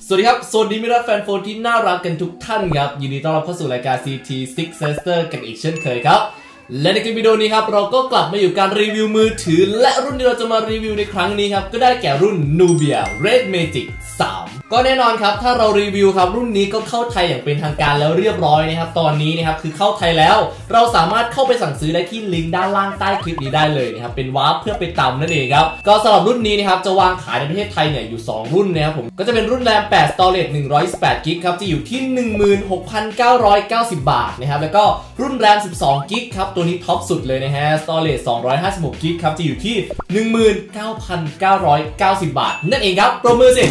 สวัสดีครับสวัสดีมิตรแฟนโฟนที่น่ารักกันทุกท่านครับยินดีต้อนรับเข้าสู่รายการ CT Six Sister กันอีกเช่นเคยครับและในคลิปวิดีโอนี้ครับเราก็กลับมาอยู่การรีวิวมือถือและรุ่นที่เราจะมารีวิวในครั้งนี้ครับก็ได้แก่รุ่น Nubia Red Magic 3 ก็แน่นอนครับถ้าเรารีวิวครับรุ่นนี้ก็เข้าไทยอย่างเป็นทางการแล้วเรียบร้อยนะครับตอนนี้นะครับคือเข้าไทยแล้วเราสามารถเข้าไปสั่งซื้อได้ที่ลิงก์ด้านล่างใต้คลิปนี้ได้เลยนะครับเป็นวาร์ปเพื่อไปตามนั่นเองครับก็สำหรับรุ่นนี้นะครับจะวางขายในประเทศไทยเนี่ยอยู่2รุ่นนะครับผมก็จะเป็นรุ่นแรม8 Storage 128 GB ครับจะอยู่ที่ 16,990 บาทนะครับแล้วก็รุ่นแรม12 GB ครับตัวนี้ท็อปสุดเลยนะฮะ Storage 256 GB ครับจะอยู่ที่ 19,990 บาทนั่นเองครับปรบมือสิ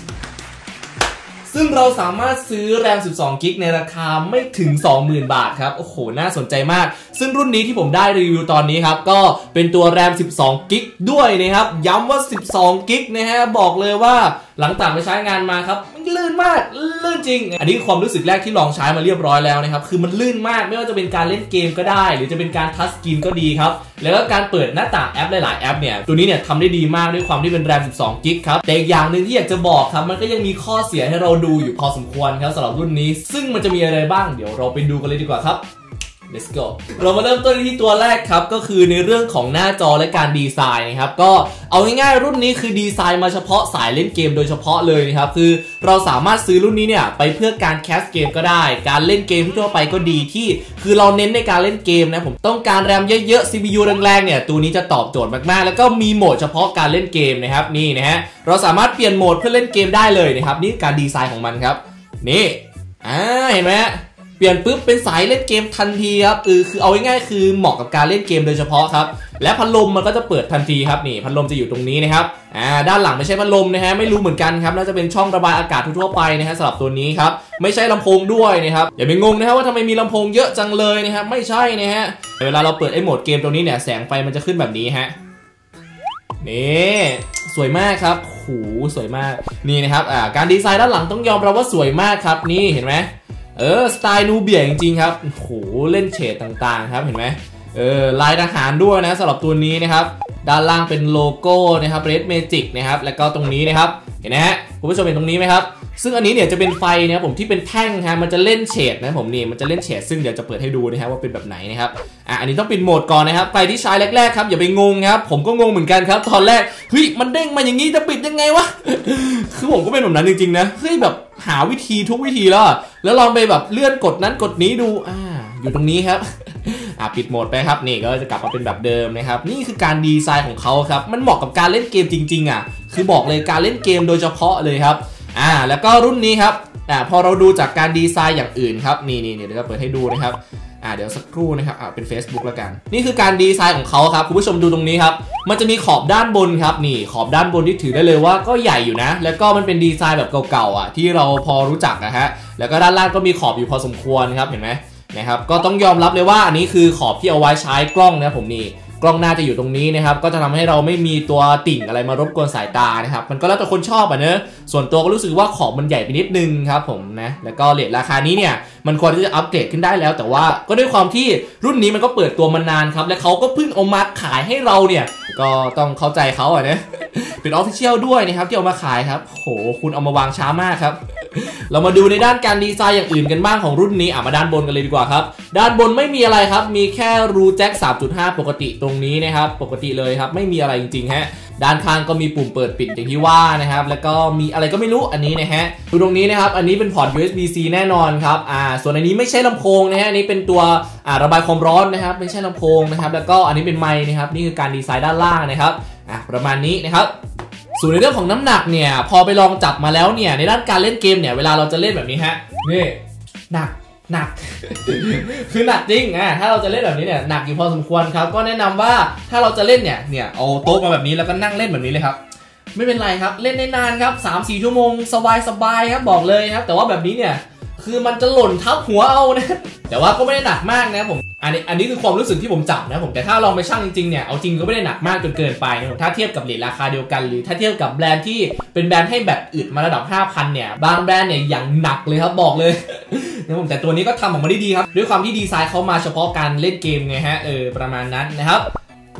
ซึ่งเราสามารถซื้อแรม12 GB ในราคาไม่ถึง 20,000 บาทครับโอ้โหน่าสนใจมากซึ่งรุ่นนี้ที่ผมได้รีวิวตอนนี้ครับก็เป็นตัวแรม12 GB ด้วยนะครับย้ำว่า12 GB นะฮะบอกเลยว่าหลังจากไปใช้งานมาครับมันลื่นมากลื่นจริงอันนี้คือความรู้สึกแรกที่ลองใช้มาเรียบร้อยแล้วนะครับคือมันลื่นมากไม่ว่าจะเป็นการเล่นเกมก็ได้หรือจะเป็นการทัชสกรีนก็ดีครับแล้วก็การเปิดหน้าต่างแอปหลายๆแอปเนี่ยตัวนี้เนี่ยทำได้ดีมากด้วยความที่เป็นแรม12 GB ครับแต่อย่างหนึ่งที่อยากจะบอกครับมันก็ยังมีข้อเสียให้เราดูอยู่พอสมควรครับสำหรับรุ่นนี้ซึ่งมันจะมีอะไรบ้างเดี๋ยวเราไปดูกันเลยดีกว่าครับLet's go เรามาเริ่มต้นที่ตัวแรกครับก็คือในเรื่องของหน้าจอและการดีไซน์นะครับก็เอาง่ายๆรุ่นนี้คือดีไซน์มาเฉพาะสายเล่นเกมโดยเฉพาะเลยนะครับคือเราสามารถซื้อรุ่นนี้เนี่ยไปเพื่อการแคสเกมก็ได้การเล่นเกมทั่วไปก็ดีที่คือเราเน้นในการเล่นเกมนะผมต้องการแรมเยอะๆ CPU แรงๆเนี่ยตัวนี้จะตอบโจทย์มากๆแล้วก็มีโหมดเฉพาะการเล่นเกมนะครับนี่นะฮะเราสามารถเปลี่ยนโหมดเพื่อเล่นเกมได้เลยนะครับนี่การดีไซน์ของมันครับนี่เห็นไหมเปลี่ยนปุ๊บเป็นสายเล่นเกมทันทีครับคือเอาง่ายๆคือเหมาะกับการเล่นเกมโดยเฉพาะครับและพัดลมมันก็จะเปิดทันทีครับนี่พัดลมจะอยู่ตรงนี้นะครับด้านหลังไม่ใช่พัดลมนะฮะไม่รู้เหมือนกันครับน่าจะเป็นช่องระบายอากาศทั่วไปนะฮะสำหรับตัวนี้ครับไม่ใช่ลำโพงด้วยนะครับอย่าไปงงนะครับว่าทำไมมีลำโพงเยอะจังเลยนะครับไม่ใช่นะฮะเวลาเราเปิดไอ้โหมดเกมตรงนี้เนี่ยแสงไฟมันจะขึ้นแบบนี้ฮะนี่สวยมากครับโหสวยมากนี่นะครับการดีไซน์ด้านหลังต้องยอมรับว่าสวยมากครับนี่เห็นไหมสไตล์นูเบียจริงๆครับโหเล่นเฉดต่างๆครับเห็นไหมลายทหารด้วยนะสำหรับตัวนี้นะครับด้านล่างเป็นโลโก้นะครับ Red Magic นะครับแล้วก็ตรงนี้นะครับเห็นไหมฮะคุณผู้ชมเห็นตรงนี้ไหมครับซึ่งอันนี้เนี่ยจะเป็นไฟนะครับผมที่เป็นแท่งฮะมันจะเล่นเฉดนะผมนี่มันจะเล่นเฉดซึ่งเดี๋ยวจะเปิดให้ดูนะครับว่าเป็นแบบไหนนะครับอันนี้ต้องปิดโหมดก่อนนะครับใครที่ใช้แรกๆครับอย่าไปงงครับผมก็งงเหมือนกันครับตอนแรกเฮ้ยมันเด้งมาอย่างนี้จะปิดยังไงวะ คือผมก็เป็นแบบนั้นจริงๆนะเฮ้ยแบบหาวิธีทุกวิธีแล้วลองไปแบบเลื่อนกดนั้นกดนี้ดูอยู่ตรงนี้ครับปิดโหมดไปครับนี่ก็จะกลับมาเป็นแบบเดิมนะครับนี่คือการดีไซน์ของเขาครับมันเหมาะกับการเล่นเกมจริงๆคือบอกเลยการเล่นเกมโดยเฉพาะเลยครับแล้วก็รุ่นนี้ครับพอเราดูจากการดีไซน์อย่างอื่นครับนี่เดี๋ยวจะเปิดให้ดูนะครับเดี๋ยวสักครู่นะครับเป็น Facebook แล้วกันนี่คือการดีไซน์ของเขาครับคุณผู้ชมดูตรงนี้ครับมันจะมีขอบด้านบนครับนี่ขอบด้านบนที่ถือได้เลยว่าก็ใหญ่อยู่นะแล้วก็มันเป็นดีไซน์แบบเก่าๆที่เราพอรู้จักนะฮะแล้วก็ด้านล่างก็มีขอบอยู่พอสมควรครับเห็นไหมนะครับก็ต้องยอมรับเลยว่าอันนี้คือขอบที่เอาไว้ใช้กล้องนะผมนี่กล้องหน้าจะอยู่ตรงนี้นะครับก็จะทำให้เราไม่มีตัวติ่งอะไรมารบกวนสายตานะครับมันก็แล้วแต่คนชอบเนอะส่วนตัวก็รู้สึกว่าขอบมันใหญ่ไปนิดนึงครับผมนะแล้วก็เรทราคานี้เนี่ยมันควรที่จะอัปเกรดขึ้นได้แล้วแต่ว่าก็ด้วยความที่รุ่นนี้มันก็เปิดตัวมานานครับและเขาก็เพิ่งเอามาขายให้เราเนี่ยก็ต้องเข้าใจเขานะเป็นออฟฟิเชียลด้วยนะครับที่เอามาขายครับโหคุณเอามาวางช้ามากครับเรามาดูในด้านการดีไซน์อย่างอื่นกันบ้างของรุ่นนี้มาด้านบนกันเลยดีกว่าครับด้านบนไม่มีอะไรครับมีแค่รูแจ็ค 3.5 ปกติตรงนี้นะครับปกติเลยครับไม่มีอะไรจริงๆฮะด้านข้างก็มีปุ่มเปิดปิดอย่างที่ว่านะครับแล้วก็มีอะไรก็ไม่รู้อันนี้นะฮะดูตรงนี้นะครับอันนี้เป็นพอร์ต USB-C แน่นอนครับส่วนอันนี้ไม่ใช่ลำโพงนะฮะอันนี้เป็นตัวระบายความร้อนนะครับไม่ใช่ลำโพงนะครับแล้วก็อันนี้เป็นไมค์นะครับนี่คือการดีไซน์ด้านล่างนะครับประมาณนี้นะครับส่วนในเรื่องของน้ำหนักเนี่ยพอไปลองจับมาแล้วเนี่ยในด้านการเล่นเกมเนี่ยเวลาเราจะเล่นแบบนี้ฮะนี่หนัก คือหนักจริงถ้าเราจะเล่นแบบนี้เนี่ยหนักอยู่พอสมควรครับก็แนะนำว่าถ้าเราจะเล่นเนี่ยเอาโต๊ะมาแบบนี้แล้วก็นั่งเล่นแบบนี้เลยครับไม่เป็นไรครับเล่นได้นานครับ 3-4 ชั่วโมงสบายครับบอกเลยครับแต่ว่าแบบนี้เนี่ยคือมันจะหล่นทับหัวเอานะแต่ว่าก็ไม่ได้หนักมากนะผมอันนี้คือความรู้สึกที่ผมจับนะผมแต่ถ้าลองไปชั่งจริงๆเนี่ยเอาจริงก็ไม่ได้หนักมากจนเกินไปนะผมถ้าเทียบกับเรทราคาเดียวกันหรือถ้าเทียบกับแบรนด์ที่เป็นแบรนด์ให้แบบอึดมาระดับ 5,000 เนี่ยบางแบรนด์เนี่ยอย่างหนักเลยครับบอกเลยนะผมแต่ตัวนี้ก็ทำออกมาได้ดีครับด้วยความที่ดีไซน์เขามาเฉพาะการเล่นเกมไงฮะประมาณนั้นนะครับ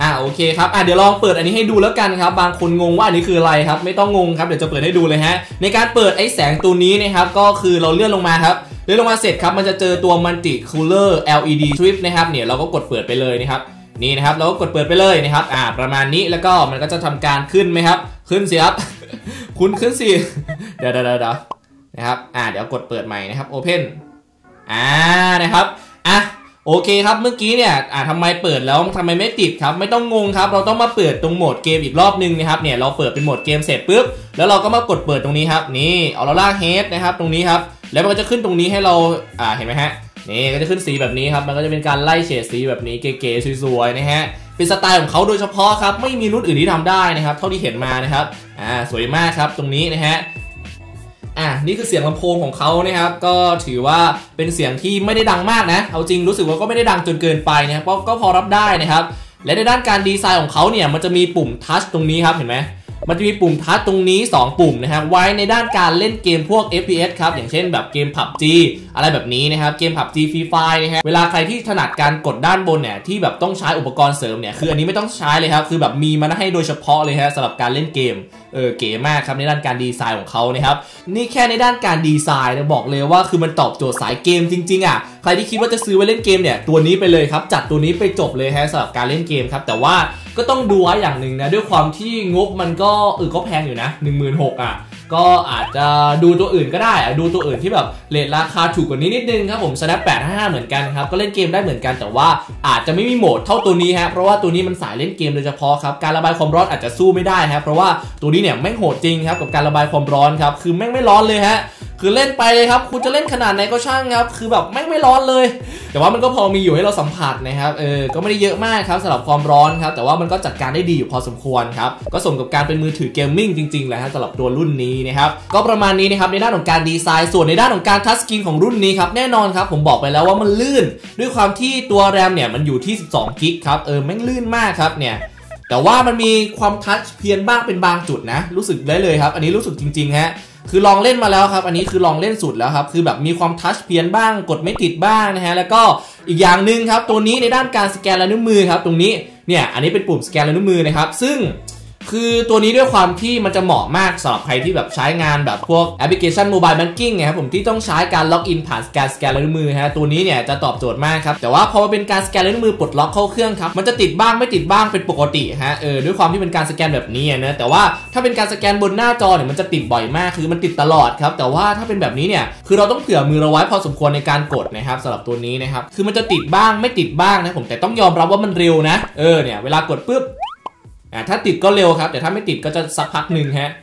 โอเคครับเดี๋ยวลองเปิดอันนี้ให้ดูแล้วกันครับบางคนงงว่าอันนี้คืออะไรครับไม่ต้องงงครับเดี๋ยวจะเปิดให้ดูเลยฮะในการเปิดไอ้แสงตัวนี้นะครับก็คือเราเลื่อนลงมาครับเลื่อนลงมาเสร็จครับมันจะเจอตัว Multi Color LED Strip นะครับเนี่ยเราก็กดเปิดไปเลยนะครับนี่นะครับเราก็กดเปิดไปเลยนะครับประมาณนี้แล้วก็มันก็จะทำการขึ้นไหมครับขึ้นสิครับ คุณขึ้นสิเดี๋ยวนะครับเดี๋ยวกดเปิดใหม่นะครับ Open นะครับโอเคครับเมื่อกี้เนี่ยทำไมเปิดแล้วทำไมไม่ติดครับไม่ต้องงงครับเราต้องมาเปิดตรงโหมดเกมอีกรอบนึงนะครับเนี่ยเราเปิดเป็นโหมดเกมเสร็จปุ๊บแล้วเราก็มากดเปิดตรงนี้ครับนี่Aurora Headนะครับตรงนี้ครับแล้วมันก็จะขึ้นตรงนี้ให้เราเห็นไหมฮะนี่ก็จะขึ้นสีแบบนี้ครับมันก็จะเป็นการไล่เฉดสีแบบนี้เก๋ๆสวยๆนะฮะเป็นสไตล์ของเขาโดยเฉพาะครับไม่มีรุ่นอื่นที่ทำได้นะครับเท่าที่เห็นมานะครับสวยมากครับตรงนี้นะฮะนี่คือเสียงลำโพงของเขานะครับก็ถือว่าเป็นเสียงที่ไม่ได้ดังมากนะเอาจริงรู้สึกว่าก็ไม่ได้ดังจนเกินไปนะครับก็พอรับได้นะครับและในด้านการดีไซน์ของเขาเนี่ยมันจะมีปุ่มทัชตรงนี้ครับเห็นไหมมันจะมีปุ่มทัชตรงนี้2ปุ่มนะครับไว้ในด้านการเล่นเกมพวก FPS ครับอย่างเช่นแบบเกม PUBG อะไรแบบนี้นะครับเกม PUBG Free Fire นะฮะเวลาใครที่ถนัดการกดด้านบนเนี่ยที่แบบต้องใช้อุปกรณ์เสริมเนี่ยคืออันนี้ไม่ต้องใช้เลยครับคือแบบมีมาให้โดยเฉพาะเลยฮะสำหรับการเล่นเกมเก๋มากครับในด้านการดีไซน์ของเขานะครับนี่แค่ในด้านการดีไซน์นะบอกเลยว่าคือมันตอบโจทย์สายเกมจริงๆใครที่คิดว่าจะซื้อไว้เล่นเกมเนี่ยตัวนี้ไปเลยครับจัดตัวนี้ไปจบเลยฮะสำหรับการเล่นเกมครับแต่ว่าก็ต้องดูไว้อย่างหนึ่งนะด้วยความที่งบมันก็แพงอยู่นะ 16,000 ก็อาจจะดูตัวอื่นก็ได้ดูตัวอื่นที่แบบเรทราคาถูกกว่านี้นิดนึงครับผม Snap 855เหมือนกันครับก็เล่นเกมได้เหมือนกันแต่ว่าอาจจะไม่มีโหมดเท่าตัวนี้ฮะเพราะว่าตัวนี้มันสายเล่นเกมโดยเฉพาะครับการระบายความร้อนอาจจะสู้ไม่ได้ครับเพราะว่าตัวนี้เนี่ยแม่งโหดจริงครับกับการระบายความร้อนครับคือแม่งไม่ร้อนเลยฮะคือเล่นไปเลยครับคุณจะเล่นขนาดไหนก็ช่างครับคือแบบไม่ร้อนเลยแต่ว่ามันก็พอมีอยู่ให้เราสัมผัสนะครับก็ไม่ได้เยอะมากครับสำหรับความร้อนครับแต่ว่ามันก็จัดการได้ดีอยู่พอสมควรครับก็สมกับการเป็นมือถือเกมมิ่งจริงๆแหละฮะสำหรับตัวรุ่นนี้นะครับก็ประมาณนี้นะครับในด้านของการดีไซน์ส่วนในด้านของการทัชสกรีนของรุ่นนี้ครับแน่นอนครับผมบอกไปแล้วว่ามันลื่นด้วยความที่ตัวแรมเนี่ยมันอยู่ที่12กิกครับแม่งลื่นมากครับเนี่ยแต่ว่ามันมีความทัชเพี้ยนบ้างเป็นบางจุดนะรู้สึกได้เลยครับอันนี้รู้สึกจริงๆฮะคือลองเล่นมาแล้วครับอันนี้คือลองเล่นสุดแล้วครับคือแบบมีความทัชเพี้ยนบ้างกดไม่ติดบ้างนะฮะแล้วก็อีกอย่างหนึ่งครับตัวนี้ในด้านการสแกนลายนิ้วมือครับตรงนี้เนี่ยอันนี้เป็นปุ่มสแกนลายนิ้วมือนะครับซึ่งคือตัวนี้ด้วยความที่มันจะเหมาะมากสำหรับใครที่แบบใช้งานแบบพวกแอปพลิเคชันโมบายแบงกิ้งนะครับผมที่ต้องใช้การล็อกอินผ่านสแกนลายนิ้วมือฮะตัวนี้เนี่ยจะตอบโจทย์มากครับแต่ว่าพอมาเป็นการสแกนลายนิ้วมือปลดล็อกเข้าเครื่องครับมันจะติดบ้างไม่ติดบ้างเป็นปกติฮะด้วยความที่เป็นการสแกนแบบนี้นะแต่ว่าถ้าเป็นการสแกนบนหน้าจอเนี่ยมันจะติดบ่อยมากคือมันติดตลอดครับแต่ว่าถ้าเป็นแบบนี้เนี่ยคือเราต้องเผื่อมือเราไว้พอสมควรในการกดนะครับสำหรับตัวนี้นะครับคือมันจะติดบ้างไม่ติดบ้างนะผมแต่ต้องยอมรับว่ามันเร็วนะเนี่ยเวลากดปุ๊บถ้าติดก็เร็วครับแต่ถ้าไม่ติดก็จะสักพักหนึ่งฮะ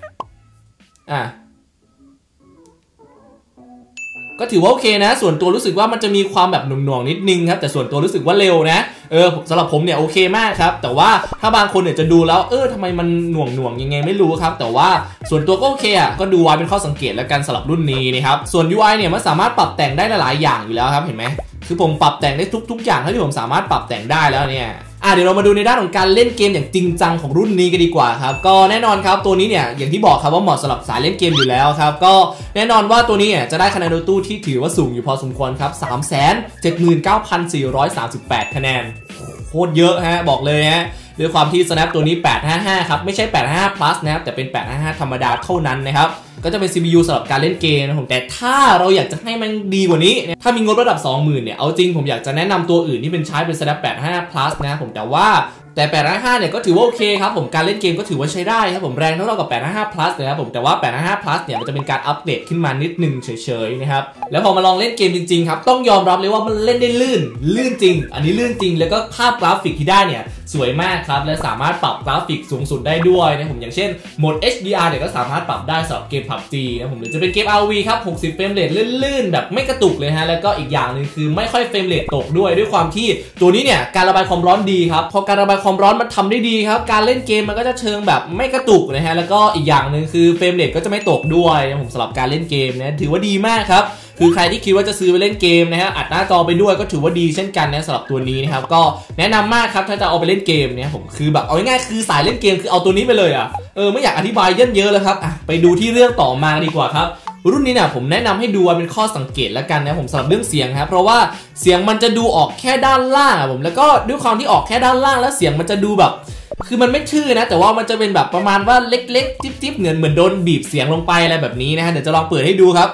ก็ถือว่าโอเคนะส่วนตัวรู้สึกว่ามันจะมีความแบบหน่วงๆนิดนึงครับแต่ส่วนตัวรู้สึกว่าเร็วนะสำหรับผมเนี่ยโอเคมากครับแต่ว่าถ้าบางคนเนี่ยจะดูแล้วทำไมมันหน่วงยังไงไม่รู้ครับแต่ว่าส่วนตัวก็โอเคก็ดูไว้เป็นข้อสังเกตแล้วกันสำหรับรุ่นนี้นะครับส่วน UI เนี่ยมันสามารถปรับแต่งได้หลายๆอย่างอยู่แล้วครับเห็นไหมคือผมปรับแต่งได้ทุกอย่างที่ผมสามารถปรับแต่งได้แล้วเนี่ยเดี๋ยวเรามาดูในด้านของการเล่นเกมอย่างจริงจังของรุ่นนี้กันดีกว่าครับก็แน่นอนครับตัวนี้เนี่ยอย่างที่บอกครับว่าเหมาะสำหรับสายเล่นเกมอยู่แล้วครับก็แน่นอนว่าตัวนี้เนี่ยจะได้คะแนนโดยตู้ที่ถือว่าสูงอยู่พอสมควรครับ 379,438 คะแนนโคตรเยอะฮะบอกเลยฮะด้วยความที่ Snap ตัวนี้855ครับไม่ใช่855 plus นะครับแต่เป็น855ธรรมดาเท่านั้นนะครับก็จะเป็น CPU สำหรับการเล่นเกมนะผมแต่ถ้าเราอยากจะให้มันดีกว่านี้ถ้ามีงบระดับ 20,000 เนี่ยเอาจริงผมอยากจะแนะนำตัวอื่นที่เป็นใช้เป็น Snap 855 plus นะผมแต่855เนี่ยก็ถือว่าโอเคครับผมการเล่นเกมก็ถือว่าใช้ได้ครับผมแรงเท่ากับ855 plus นะครับผมแต่ว่า855 plus เนี่ยมันจะเป็นการอัปเดตขึ้นมานิดนึงเฉยๆนะครับแล้วพอมาลองเล่นเกมจริงๆครับต้องยอมรับเลยว่ามันเล่นได้ลื่นจริงอันนี้ลื่นจริงแล้วก็ภาพกราฟิกที่ได้เนี่ยสวยมากครับและสามารถปรับกราฟิกสูงสุดได้ด้วยนะผมอย่างเช่นโหมด HDR เนี่ยก็สามารถปรับได้สำหรับเกม PUBG นะผมหรือจะเป็นเกม RV ครับ60เฟรมเรทลื่นๆแบบไม่กระตุกเลยฮะแล้วก็อีกอย่างนึงคือไม่ค่อยเฟรมเรทตกด้วยความที่ตัวนี้เนี่ยการระบายความร้อนดีครับพอการระบายความร้อนมันทำได้ดีครับการเล่นเกมมันก็จะเชิงแบบไม่กระตุกนะฮะแล้วก็อีกอย่างนึงคือเฟรมเรทก็จะไม่ตกด้วยนะผมสำหรับการเล่นเกมนะถือว่าดีมากครับคือใครที่คิดว่าจะซื้อไปเล่นเกมนะฮะอัดหน้าจอไปด้วยก็ถือว่าดีเช่นกันนะสำหรับตัวนี้นะครับก็แนะนำมากครับถ้าจะเอาไปเล่นเกมเนี่ยผมคือแบบเอาง่ายๆคือสายเล่นเกมคือเอาตัวนี้ไปเลยไม่อยากอธิบายเยอะเลยครับไปดูที่เรื่องต่อมาดีกว่าครับรุ่นนี้เนี่ยผมแนะนำให้ดูเป็นข้อสังเกตแล้วกันนะผมสำหรับเรื่องเสียงครับเพราะว่าเสียงมันจะดูออกแค่ด้านล่างผมแล้วก็ด้วยความที่ออกแค่ด้านล่างแล้วเสียงมันจะดูแบบคือมันไม่ทื่อนะแต่ว่ามันจะเป็นแบบประมาณว่าเล็กๆจิ๊บๆเหมือนโดนบีบเสียงลงไปอะไรแบบนี้นะฮะเดี๋ยวจะลองเปิดให้ดูครับ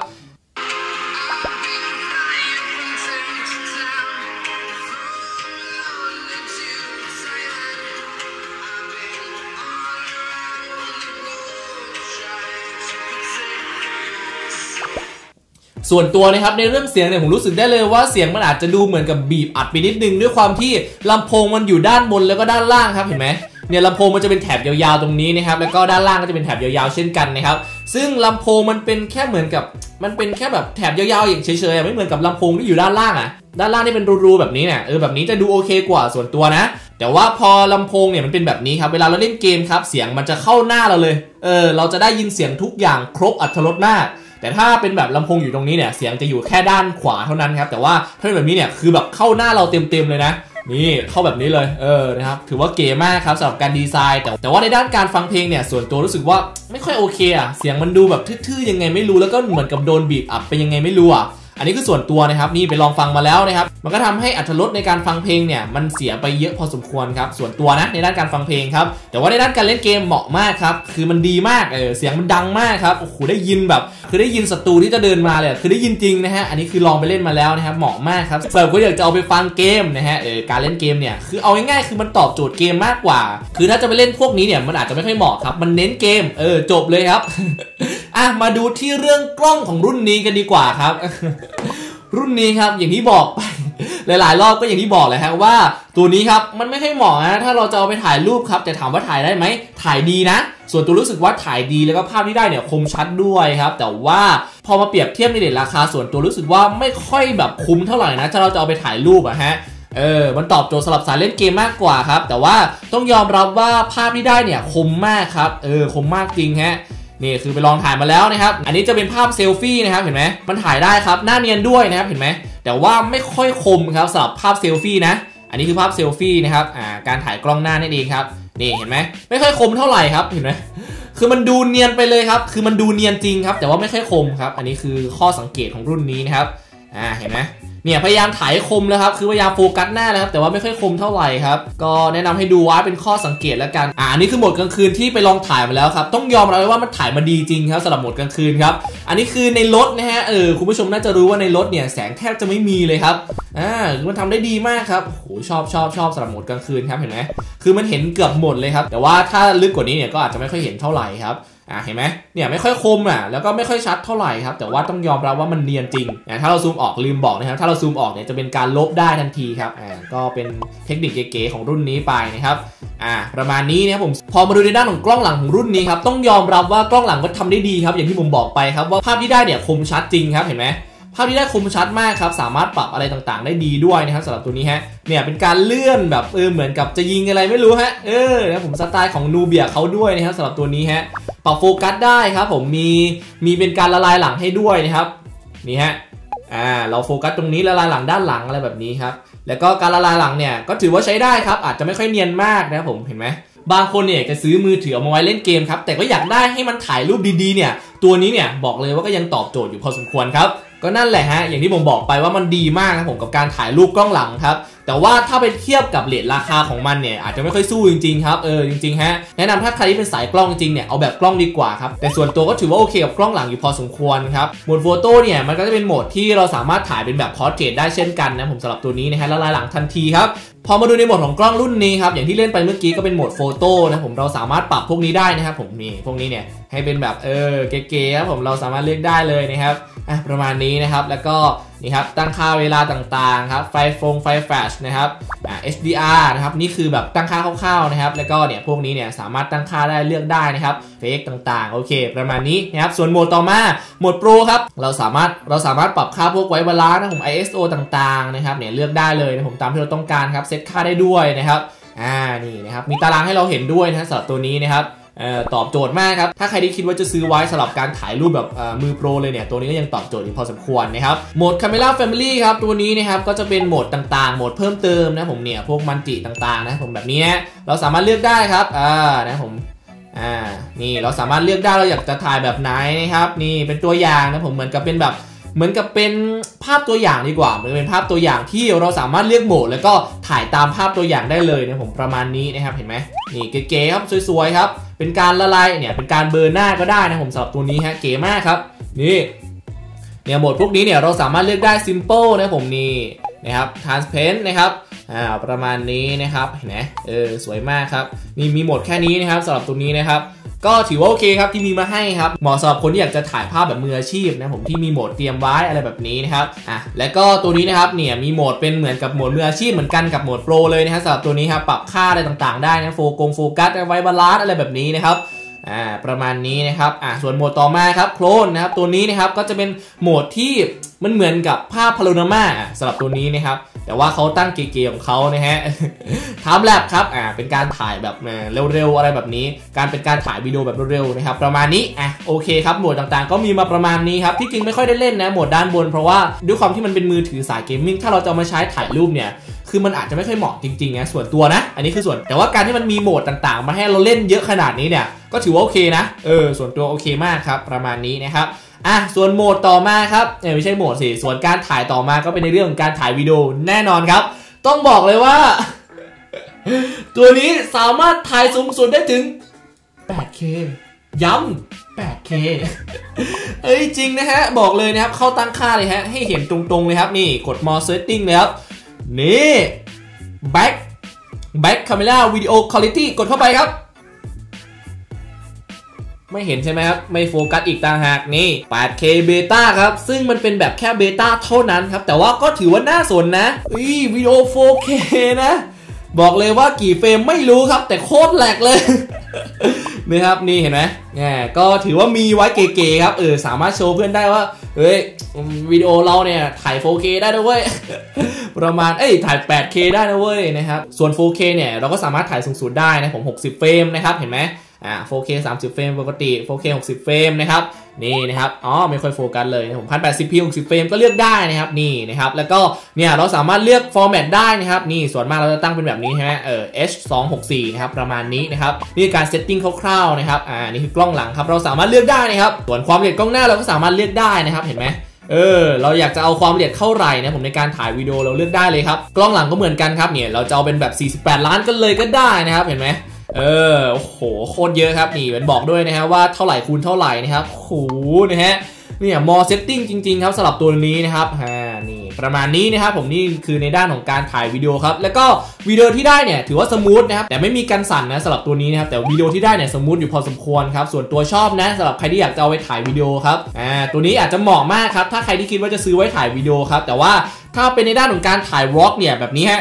ส่วนตัวนะครับในเรื่องเสียงเนี่ยผมรู้สึกได้เลยว่าเสียงมันอาจจะดูเหมือนกับบีบอัดไปนิดนึงด้วยความที่ลำโพงมันอยู่ด้านบนแล้วก็ด้านล่างครับเห็นไหมเนี่ยลำโพงมันจะเป็นแถบยาวๆตรงนี้นะครับแล้วก็ด้านล่างก็จะเป็นแถบยาวๆเช่นกันนะครับซึ่งลำโพงมันเป็นแค่เหมือนกับมันเป็นแค่แบบแถบยาวๆอย่างเฉยๆไม่เหมือนกับลำโพงที่อยู่ด้านล่างด้านล่างที่เป็นรูๆแบบนี้เนี่ยแบบนี้จะดูโอเคกว่าส่วนตัวนะแต่ว่าพอลำโพงเนี่ยมันเป็นแบบนี้ครับเวลาเราเล่นเกมครับเสียงมันจะเข้าหน้าเราเลยเราจะได้ยินเสียงทุกอย่างครบอรรถรสมากแต่ถ้าเป็นแบบลำโพงอยู่ตรงนี้เนี่ยเสียงจะอยู่แค่ด้านขวาเท่านั้นครับแต่ว่าถ้าเป็นแบบนี้เนี่ยคือแบบเข้าหน้าเราเต็มๆเลยนะนี่เข้าแบบนี้เลยนะครับถือว่าเก๋มากครับสำหรับการดีไซน์แต่ว่าในด้านการฟังเพลงเนี่ยส่วนตัวรู้สึกว่าไม่ค่อยโอเคเสียงมันดูแบบทื่อๆยังไงไม่รู้แล้วก็เหมือนกับโดนบีบอัดไปยังไงไม่รู้อันนี้คือส่วนตัวนะครับนี่ไปลองฟังมาแล้วนะครับมันก็ทำให้อรรถรสในการฟังเพลงเนี่ยมันเสียไปเยอะพอสมควรครับส่วนตัวนะในด้านการฟังเพลงครับแต่ว่าในด้านการเล่นเกมเหมาะมากครับคือมันดีมากเสียงมันดังมากครับโอ้โหได้ยินแบบคือได้ยินศัตรูที่จะเดินมาเลยคือได้ยินจริงนะฮะอันนี้คือลองไปเล่นมาแล้วนะครับเหมาะมากครับสำหรับคนอยากจะเอาไปฟังเกมนะฮะการเล่นเกมเนี่ยคือเอาง่ายๆคือมันตอบโจทย์เกมมากกว่าคือถ้าจะไปเล่นพวกนี้เนี่ยมันอาจจะไม่ค่อยเหมาะครับมันเน้นเกมจบเลยครับ มาดูที่เรื่องกล้องของรุ่นนี้กันดีกว่าครับ รุ่นนี้ครับอย่างที่บอกไป หลายๆรอบก็อย่างที่บอกเลยฮะว่าตัวนี้ครับมันไม่ค่อยเหมาะนะถ้าเราจะเอาไปถ่ายรูปครับแต่ถามว่าถ่ายได้ไหมถ่ายดีนะส่วนตัวรู้สึกว่าถ่ายดีแล้วก็ภาพที่ได้เนี่ยคมชัดด้วยครับแต่ว่าพอมาเปรียบเทียบในเรทราคาส่วนตัวรู้สึกว่าไม่ค่อยแบบคุ้มเท่าไหร่นะถ้าเราจะเอาไปถ่ายรูปฮะมันตอบโจทย์สำหรับสายเล่นเกมมากกว่าครับแต่ว่าต้องยอมรับว่าภาพที่ได้เนี่ยคมมากครับคมมากจริงฮะนี่คือไปลองถ่ายมาแล้วนะครับอันนี้จะเป็นภาพเซลฟี่นะครับเห็นไหมมันถ่ายได้ครับหน้าเนียนด้วยนะครับเห็นไหมแต่ว่าไม่ค่อยคมครับสำหรับภาพเซลฟี่นะอันนี้คือภาพเซลฟี่นะครับการถ่ายกล้องหน้านี่เองครับนี่เห็นไหมไม่ค่อยคมเท่าไหร่ครับเห็นไหมคือมันดูเนียนไปเลยครับคือมันดูเนียนจริงครับแต่ว่าไม่ค่อยคมครับอันนี้คือข้อสังเกตของรุ่นนี้นะครับเห็นไหมเนี่ยพยายามถ่ายคมแล้วครับคือพยายามโฟกัสหน้านะครับแต่ว่าไม่ค่อยคมเท่าไหร่ครับก็แนะนำให้ดูว่าเป็นข้อสังเกตแล้วกันอันนี้คือโหมดกลางคืนที่ไปลองถ่ายมาแล้วครับต้องยอมรับเลยว่ามันถ่ายมาดีจริงครับสำหรับโหมดกลางคืนครับอันนี้คือในรถนะฮะคุณผู้ชมน่าจะรู้ว่าในรถเนี่ยแสงแทบจะไม่มีเลยครับมันทำได้ดีมากครับโหชอบสำหรับโหมดกลางคืนครับเห็นไหมคือมันเห็นเกือบหมดเลยครับแต่ว่าถ้าลึกกว่านี้เนี่ยก็อาจจะไม่ค่อยเห็นเท่าไหร่ครับเห็นไหมเนี่ยไม่ค่อยคมแล้วก็ไม่ค่อยชัดเท่าไหร่ครับแต่ว่าต้องยอมรับว่ามันเนียนจริงถ้าเราซูมออกลืมบอกนะครับถ้าเราซูมออกเนี่ยจะเป็นการลบได้ทันทีครับก็เป็นเทคนิคเก๋ๆของรุ่นนี้ไปนะครับประมาณนี้นะครับผมพอมาดูในด้านของกล้องหลังของรุ่นนี้ครับต้องยอมรับว่ากล้องหลังก็ทำได้ดีครับอย่างที่ผมบอกไปครับว่าภาพที่ได้เนี่ยคมชัดจริงครับเห็นไหมภาพที่ได้คมชัดมากครับสามารถปรับอะไรต่างๆได้ดีด้วยนะครับสำหรับตัวนี้ฮะเนี่ยเป็นการเลื่อนแบบเหมือนกับจะยิงอะไรไม่รู้ฮะนะผมสไตล์ของนูเบียเขาด้วยนะครับสำหรับตัวนี้ฮะปรับโฟกัสได้ครับผมมีเป็นการละลายหลังให้ด้วยนะครับนี่ฮะเราโฟกัสตรงนี้ละลายหลังด้านหลังอะไรแบบนี้ครับแล้วก็การละลายหลังเนี่ยก็ถือว่าใช้ได้ครับอาจจะไม่ค่อยเนียนมากนะครับผมเห็นไหมบางคนเนี่ยจะซื้อมือถือเอามาไว้เล่นเกมครับแต่ก็อยากได้ให้มันถ่ายรูปดีๆเนี่ยตัวนี้เนี่ยบอกเลยว่าก็ยังตอบโจทย์อยู่พอสมควรครับก็นั่นแหละฮะอย่างที่ผมบอกไปว่ามันดีมากครับผมกับการถ่ายรูปกล้องหลังครับแต่ว่าถ้าไปเทียบกับเรทราคาของมันเนี่ยอาจจะไม่ค่อยสู้จริงๆครับจริงๆฮะแนะนำถ้าใครที่เป็นสายกล้องจริงเนี่ยเอาแบบกล้องดีกว่าครับแต่ส่วนตัวก็ถือว่าโอเคกับกล้องหลังอยู่พอสมควรครับโหมดโฟโต้เนี่ยมันก็จะเป็นโหมดที่เราสามารถถ่ายเป็นแบบพอร์เทรตได้เช่นกันนะผมสำหรับตัวนี้นะฮะละลายหลังทันทีครับพอมาดูในโหมดของกล้องรุ่นนี้ครับอย่างที่เล่นไปเมื่อกี้ก็เป็นโหมดโฟโต้นะผมเราสามารถปรับพวกนี้ได้นะครับผมนี่พวกนี้เนี่ยให้เป็นแบบเก๋ๆครับผมเราสามารถเลือกได้เลยนะครับประมาณนี้นะครับแล้วก็นี่ครับตั้งค่าเวลาต่างๆครับไฟแฟลชนะครับHDR นะครับนี่คือแบบตั้งค่าคร่าวๆนะครับแล้วก็เนี่ยพวกนี้เนี่ยสามารถตั้งค่าได้เลือกได้นะครับเฟกต่างๆโอเคประมาณนี้นะครับส่วนโหมดต่อมาโหมดโปรครับเราสามารถปรับค่าพวกไวบาลานซ์นะผม ISO ต่างๆนะครับเนี่ยเลือกได้เลยนะผมตามที่เราต้องการครับเซตค่าได้ด้วยนะครับนี่นะครับมีตารางให้เราเห็นด้วยนะสำหรับตัวนี้นะครับตอบโจทย์มากครับถ้าใครที่คิดว่าจะซื้อไว้สำหรับการถ่ายรูปแบบมือโปรเลยเนี่ยตัวนี้ก็ยังตอบโจทย์อยู่พอสมควรนะครับโหมด Camera Family ครับตัวนี้นะครับก็จะเป็นโหมดต่างๆโหมดเพิ่มเติมนะผมเนี่ยพวกมันจิต่างๆนะผมแบบนี้นะเราสามารถเลือกได้ครับนะผมนี่เราสามารถเลือกได้เราอยากจะถ่ายแบบไหนนะครับนี่เป็นตัวอย่างนะผมเหมือนกับเป็นภาพตัวอย่างดีกว่าเหมือนเป็นภาพตัวอย่างที่เราสามารถเลือกโหมดแล้วก็ถ่ายตามภาพตัวอย่างได้เลยนะผมประมาณนี้นะครับเห็นไหมนี่เก๋ๆครับสวยๆครับเป็นการละลายเนี่ยเป็นการเบลอหน้าก็ได้นะผมสำหรับตัวนี้ฮะเก๋มากครับนี่เนี่ยโหมดพวกนี้เนี่ยเราสามารถเลือกได้ simple นะผมนี่นะครับ transparent นะครับประมาณนี้นะครับเห็นไหมสวยมากครับนี่มีโหมดแค่นี้นะครับสำหรับตัวนี้นะครับก็ถือว่าโอเคครับที่มีมาให้ครับเหมาะสำหรับคนที่อยากจะถ่ายภาพแบบมืออาชีพนะผมที่มีโหมดเตรียมไว้อะไรแบบนี้นะครับและก็ตัวนี้นะครับเนี่ยมีโหมดเป็นเหมือนกับโหมดมืออาชีพเหมือนกันกับโหมดโปรเลยนะครับสำหรับตัวนี้ครับปรับค่าอะไรต่างๆได้นะโฟกัสไว้บาลานซ์อะไรแบบนี้นะครับประมาณนี้นะครับส่วนโหมดต่อมาครับโคลนนะครับตัวนี้นะครับก็จะเป็นโหมดที่มันเหมือนกับภาพพาโนรามาสำหรับตัวนี้นะครับแต่ว่าเขาตั้งเก๋ๆของเขานะฮะไทม์แลปครับเป็นการถ่ายแบบเร็วๆอะไรแบบนี้เป็นการถ่ายวิดีโอแบบเร็วๆนะครับประมาณนี้โอเคครับโหมดต่างๆก็มีมาประมาณนี้ครับที่จริงไม่ค่อยได้เล่นนะโหมดด้านบนเพราะว่าด้วยความที่มันเป็นมือถือสายเกมมิ่งถ้าเราจะมาใช้ถ่ายรูปเนี่ยคือมันอาจจะไม่ค่อยเหมาะจริงๆนะส่วนตัวนะอันนี้คือส่วนแต่ว่าการที่มันมีโหมดต่างๆมาให้เราเล่นเยอะขนาดนี้เนี่ยก็ถือว่าโอเคนะส่วนตัวโอเคมากครับประมาณนี้นะครับส่วนโหมดต่อมาครับไม่ใช่โหมดสิส่วนการถ่ายต่อมาก็เป็นในเรื่องของการถ่ายวิดีโอแน่นอนครับต้องบอกเลยว่า ตัวนี้สามารถถ่ายสูงสุดได้ถึง 8K ย้ำ 8K จริงนะฮะบอกเลยนะครับเข้าตั้งค่าเลยฮะให้เห็นตรงๆเลยครับนี่กด more setting เลยครับนี่ back camera video quality กดเข้าไปครับไม่เห็นใช่ไหมครับไม่โฟกัสอีกต่างหากนี่ 8K เบต้าครับซึ่งมันเป็นแบบแค่เบต้าเท่านั้นครับแต่ว่าก็ถือว่าน่าสนนะวิดีโอ 4K นะบอกเลยว่ากี่เฟรมไม่รู้ครับแต่โคตรแหลกเลยนะครับนี่เห็นไหมก็ถือว่ามีไว้เก๋ๆครับสามารถโชว์เพื่อนได้ว่าวิดีโอเราเนี่ยถ่าย 4K ได้ด้วยเว้ยประมาณถ่าย 8K ได้นะเว้ยนะครับส่วน 4K เนี่ยเราก็สามารถถ่ายสูงสุดได้นะผม60เฟรมนะครับเห็นไหม4K 30 เฟรมปกติ 4K 60 เฟรมนะครับนี่นะครับไม่ค่อยโฟกัสเลยผม 1080p 60 เฟรมก็เลือกได้นะครับนี่นะครับแล้วก็เนี่ยเราสามารถเลือกฟอร์แมตได้นะครับนี่ส่วนมากเราจะตั้งเป็นแบบนี้ใช่ไหมH264 นะครับประมาณนี้นะครับนี่การเซตติ้งคร่าวๆนะครับนี่คือกล้องหลังครับเราสามารถเลือกได้นะครับส่วนความละเอียดกล้องหน้าเราก็สามารถเลือกได้นะครับเห็นไหมเราอยากจะเอาความละเอียดเท่าไหร่นะผมในการถ่ายวิดีโอเราเลือกได้เลยครับกล้องหลังก็เหมือนกันครับเนี่ยเราจะเอาเป็นแบบ48ล้านกันเลยก็ได้นะครับเห็นไหมโอ้โหโคตรเยอะครับนี่มันบอกด้วยนะฮะว่าเท่าไหร่คูณเท่าไหร่นะครับโอ้โหนะฮะเนี่ย more setting จริงๆครับสำหรับตัวนี้นะครับนี่ประมาณนี้นะครับผมนี่คือในด้านของการถ่ายวิดีโอครับแล้วก็วิดีโอที่ได้เนี่ยถือว่าสมูทนะครับแต่ไม่มีการสั่นนะสำหรับตัวนี้นะครับแต่วิดีโอที่ได้เนี่ยสมูทอยู่พอสมควรครับส่วนตัวชอบนะสำหรับใครที่อยากจะเอาไปถ่ายวิดีโอครับตัวนี้อาจจะเหมาะมากครับถ้าใครที่คิดว่าจะซื้อไว้ถ่ายวิดีโอครับแต่ว่าถ้าเป็นในด้านของการถ่ายวอล์กเนี่ยแบบนี้ฮะ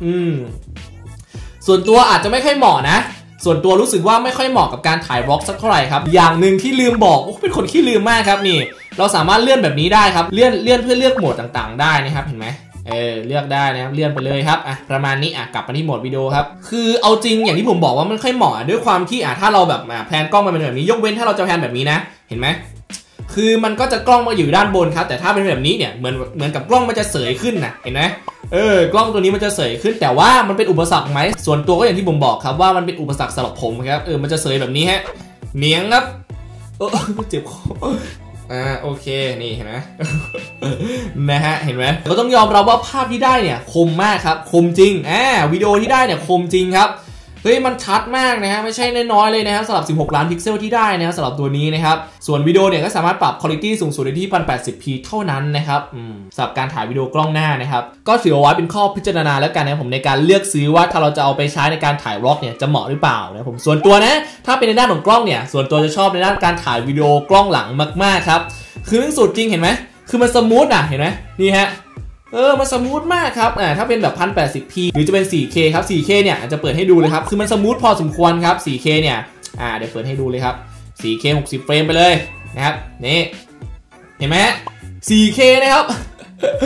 ส่วนตัวอาจจะไม่ค่อยเหมาะนะส่วนตัวรู้สึกว่าไม่ค่อยเหมาะกับการถ่ายวอล์กสักเท่าไหร่ครับอย่างหนึ่งที่ลืมบอกเป็นคนขี้ลืมมากครับนี่เราสามารถเลื่อนแบบนี้ได้ครับเลื่อนเพื่อเลือกโหมดต่างๆได้นะครับเห็นไหมเลือกได้นะครับเลื่อนไปเลยครับประมาณนี้กลับมาที่โหมดวิดีโอครับคือเอาจริงอย่างที่ผมบอกว่ามันค่อยเหมาะด้วยความที่ถ้าเราแบบแพนกล้องมาเป็นแบบนี้ยกเว้นถ้าเราจะแพนแบบนี้นะเห็นไหมคือมันก็จะกล้องมาอยู่ด้านบนครับแต่ถ้าเป็นแบบนี้เนี่ยเหมือนกับกล้องมันจะเสยขึ้นนะเห็นไหมกล้องตัวนี้มันจะเสยขึ้นแต่ว่ามันเป็นอุปสรรคไหมส่วนตัวก็อย่างที่ผมบอกครับว่ามันเป็นอุปสรรคสำหรับผมครับมันจะเสยแบบนี้ฮะเนียงครับเจ็บคอโอเคนี่เห็นไหม นะฮะเห็นไหมก็ต้องยอมรับว่าภาพที่ได้เนี่ยคมมากครับคมจริงวิดีโอที่ได้เนี่ยคมจริงครับมันชัดมากนะฮะไม่ใช่น้อยๆเลยนะครับสำหรับ16ล้านพิกเซลที่ได้นะครับสำหรับตัวนี้นะครับส่วนวิดีโอเนี่ยก็สามารถปรับคุณภาพสูงสุดได้ที่ 1080p เท่านั้นนะครับสำหรับการถ่ายวิดีโอกล้องหน้านะครับก็ถือเอาไว้เป็นข้อพิจารณาแล้วกันนะผมในการเลือกซื้อว่าถ้าเราจะเอาไปใช้ในการถ่ายวอล์กเนี่ยจะเหมาะหรือเปล่านะผมส่วนตัวนะถ้าเป็นในด้านของกล้องเนี่ยส่วนตัวจะชอบในด้านการถ่ายวิดีโอกล้องหลังมากๆครับคือสุดจริงเห็นไหมคือมันสมูทเห็นไหมนี่ฮะมันสมูทมากครับถ้าเป็นแบบ 1080p หรือจะเป็น 4K ครับ 4K เนี่ยจะเปิดให้ดูเลยครับคือมันสมูทพอสมควรครับ 4K เนี่ยเดี๋ยวเปิดให้ดูเลยครับ 4K 60 เฟรมไปเลยนะครับนี่เห็นไหม 4K นะครับ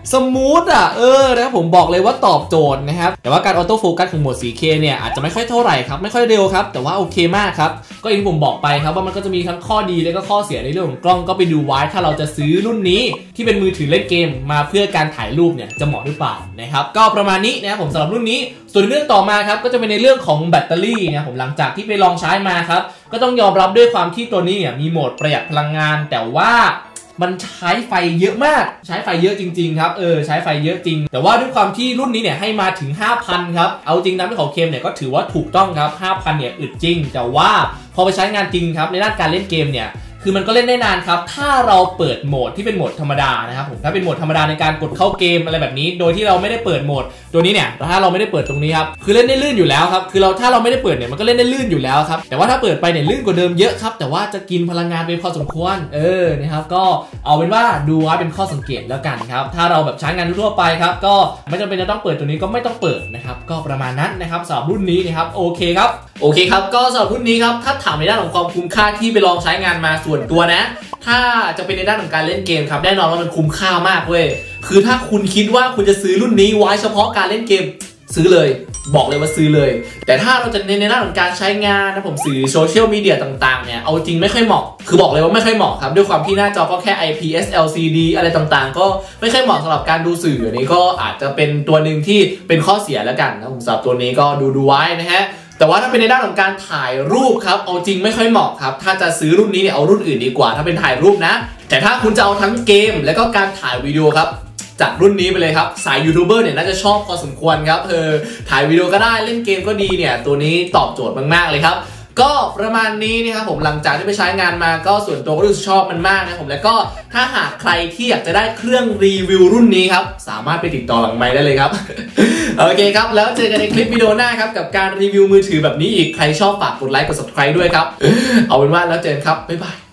สมูทอ่ะนะครับผมบอกเลยว่าตอบโจทย์นะครับแต่ว่าการออโต้โฟกัสของโหมด 4K เนี่ยอาจจะไม่ค่อยเท่าไหร่ครับไม่ค่อยเร็วครับแต่ว่าโอเคมากครับก็อย่างที่ผมบอกไปครับว่ามันก็จะมีทั้งข้อดีและก็ข้อเสียในเรื่องของกล้องก็ไปดูไว้ถ้าเราจะซื้อรุ่นนี้ที่เป็นมือถือเล่นเกมมาเพื่อการถ่ายรูปเนี่ยจะเหมาะหรือเปล่านะครับก็ประมาณนี้นะครับผมสำหรับรุ่นนี้ส่วนเรื่องต่อมาครับก็จะเป็นในเรื่องของแบตเตอรี่นะผมหลังจากที่ไปลองใช้มาครับก็ต้องยอมรับด้วยความที่ตัวนี้เนี่ยมีโหมดประหยัดพลังงานแต่ว่ามันใช้ไฟเยอะมากใช้ไฟเยอะจริงๆครับใช้ไฟเยอะจริงแต่ว่าด้วยความที่รุ่นนี้เนี่ยให้มาถึง 5,000 ครับเอาจริงตามที่เขาเคลมเนี่ยก็ถือว่าถูกต้องครับ 5,000 เนี่ยอึดจริงแต่ว่าพอไปใช้งานจริงครับในด้านการเล่นเกมเนี่ยคือมันก็เล่นได้นานครับถ้าเราเปิดโหมดที่เป็นโหมดธรรมดานะครับผมถ้าเป็นโหมดธรรมดาในการกดเข้าเกมอะไรแบบนี้โดยที่เราไม่ได้เปิดโหมดตัวนี้เนี่ยถ้าเราไม่ได้เปิดตรงนี้ครับคือเล่นได้ลื่นอยู่แล้วครับคือถ้าเราไม่ได้เปิดเนี่ยมันก็เล่นได้ลื่นอยู่แล้วครับแต่ว่าถ้าเปิดไปเนี่ยลื่นกว่าเดิมเยอะครับแต่ว่าจะกินพลังงานไปพอสมควรนะครับก็เอาเป็นว่าดูไว้เป็นข้อสังเกตแล้วกันครับถ้าเราแบบใช้งานทั่วไปครับก็ไม่จำเป็นจะต้องเปิดตัวนี้ก็ไม่ต้องเปิดนะครับก็ประมาณนั้นนะครับสำหรับรุ่นนี้นะครับโอเคครับก็สำหรับรุ่นนี้ครับถ้าถามในด้านของความคุ้มค่าที่ไปลองใช้งานมาส่วนตัวนะถ้าจะเป็นในด้านของการเล่นเกมครับแน่นอนว่ามันคุ้มค่ามากเว้ยคือถ้าคุณคิดว่าคุณจะซื้อรุ่นนี้ไว้เฉพาะการเล่นเกมซื้อเลยบอกเลยว่าซื้อเลยแต่ถ้าเราจะเน้นในด้านของการใช้งานนะผมสื่อโซเชียลมีเดียต่างๆเนี่ยเอาจริงไม่ค่อยเหมาะคือบอกเลยว่าไม่ค่อยเหมาะครับด้วยความที่หน้าจอก็แค่ IPS LCD อะไรต่างๆก็ไม่ค่อยเหมาะสำหรับการดูสื่ออันนี้ก็อาจจะเป็นตัวหนึ่งที่เป็นข้อเสียแล้วกันนะผมสำหรับตัวนี้ก็ดูไว้นะฮะแต่ว่าถ้าเป็นในด้านของการถ่ายรูปครับเอาจริงไม่ค่อยเหมาะครับถ้าจะซื้อรุ่นนี้เนี่ยเอารุ่นอื่นดีกว่าถ้าเป็นถ่ายรูปนะแต่ถ้าคุณจะเอาทั้งเกมแล้วก็การถ่ายวิดีโอครับจากรุ่นนี้ไปเลยครับสายยูทูบเบอร์เนี่ยน่าจะชอบพอสมควรครับถ่ายวิดีโอก็ได้เล่นเกมก็ดีเนี่ยตัวนี้ตอบโจทย์มากๆเลยครับก็ประมาณนี้นะครับผมหลังจากที่ไปใช้งานมาก็ส่วนตัวก็รู้สึกชอบมันมากนะผมแล้วก็ถ้าหากใครที่อยากจะได้เครื่องรีวิวรุ่นนี้ครับสามารถไปติดต่อหลังไมค์ได้เลยครับ โอเคครับแล้วเจอกันในคลิปวิดีโอหน้าครับกับการรีวิวมือถือแบบนี้อีกใครชอบฝากกดไลค์กด subscribe ด้วยครับเอาเป็นว่าแล้วเจอกันครับบ๊ายบาย